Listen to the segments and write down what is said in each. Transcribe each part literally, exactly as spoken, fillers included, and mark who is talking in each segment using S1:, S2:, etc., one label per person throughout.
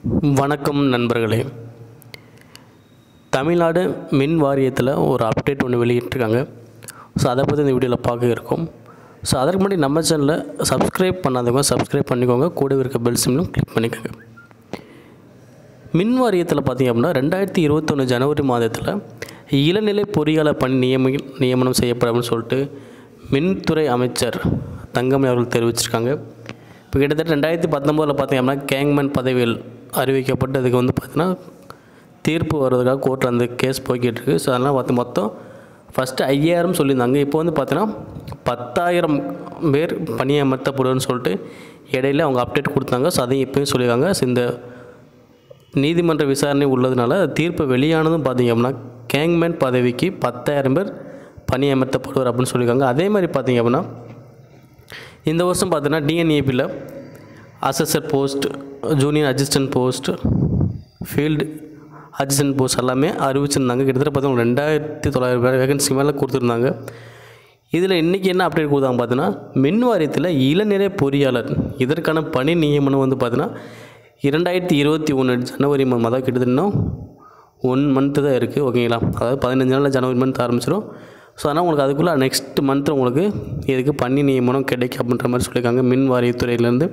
S1: வணக்கம் நண்பர்களே. தமிழ்நாடு மின் வாரியத்தில் ஒரு அப்டேட் ஒன்று வெளியிட்டிருக்காங்க. ஸோ அதை பற்றி இந்த வீடியோவில் பார்க்க இருக்கோம். ஸோ அதற்கு முன்னாடி நம்ம சேனலில் சப்ஸ்கிரைப் பண்ணாதவங்க சப்ஸ்கிரைப் பண்ணிக்கோங்க, கூட இருக்க பெல் சிம்லும் கிளிக் பண்ணிக்கோங்க. மின் வாரியத்தில் பார்த்திங்க அப்படின்னா ரெண்டாயிரத்தி இருபத்தொன்று ஜனவரி மாதத்தில் இளநிலை பொறியாளர் பணி நியமி நியமனம் செய்யப்படும் சொல்லிட்டு மின்துறை அமைச்சர் தங்கமணி அவர்கள் தெரிவிச்சிருக்காங்க. இப்போ கிட்டத்தட்ட ரெண்டாயிரத்தி பத்தொம்போதில் பார்த்திங்க அப்படின்னா கேங்மேன் பதவியில் அறிவிக்கப்பட்டு அதுக்கு வந்து பார்த்திங்கன்னா தீர்ப்பு வர்றதுக்காக கோர்ட்டில் அந்த கேஸ் போய்கிட்டு இருக்குது. ஸோ அதனால் பார்த்து மொத்தம் ஃபஸ்ட்டு ஐயாயிரம் சொல்லியிருந்தாங்க. இப்போ வந்து பார்த்தீங்கன்னா பத்தாயிரம் பேர் பணியமர்த்தப்படுன்னு சொல்லிட்டு இடையில அவங்க அப்டேட் கொடுத்தாங்க. ஸோ அதையும் இப்போயும் சொல்லியிருக்காங்க. ஸோ இந்த நீதிமன்ற விசாரணை உள்ளதுனால தீர்ப்பு வெளியானதும் பார்த்திங்க அப்படின்னா கேங்மேன் பதவிக்கு பத்தாயிரம் பேர் பணியமர்த்தப்படுவார் அப்படின்னு சொல்லியிருக்காங்க. அதே மாதிரி பார்த்திங்க அப்படின்னா இந்த வருஷம் பார்த்தீங்கன்னா டிஎன்ஏபியில் assessor post, junior assistant post, field assistant post எல்லாமே அறிவிச்சிருந்தாங்க. கிட்டத்தட்ட பார்த்தீங்கன்னா ரெண்டாயிரத்தி தொள்ளாயிரம் பேர் வேகன்சி மேலே கொடுத்துருந்தாங்க. இதில் இன்றைக்கி என்ன அப்டேட் கொடுத்தாங்க பார்த்தீங்கன்னா மின் வாரியத்தில் இளநிலை பொறியாளர் இதற்கான பணி நியமனம் வந்து பார்த்தீங்கன்னா இரண்டாயிரத்தி இருபத்தி ஒன்று ஜனவரி மாதம் அதாவது கிட்டத்தட்ட இன்னும் ஒன் மந்த்து தான் இருக்குது. ஓகேங்களா, அதாவது பதினஞ்சு நாளில் ஜனவரி மந்த் ஆரம்பிச்சிடும். ஸோ அதனால் உங்களுக்கு அதுக்குள்ளே நெக்ஸ்ட் மந்த்து உங்களுக்கு இதுக்கு பணி நியமனம் கிடைக்கும் அப்படின்ற மாதிரி சொல்லியிருக்காங்க மின் வாரியத்துறையிலேருந்து.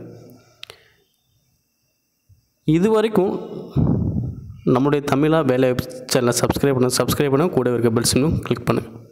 S1: இது வரைக்கும் நம்முடைய தமிழா வேலை சேனலை சப்ஸ்கிரைப் பண்ண சப்ஸ்கிரைப் பண்ண கூட இருக்க பெல் சிம்லும் கிளிக் பண்ணுங்கள்.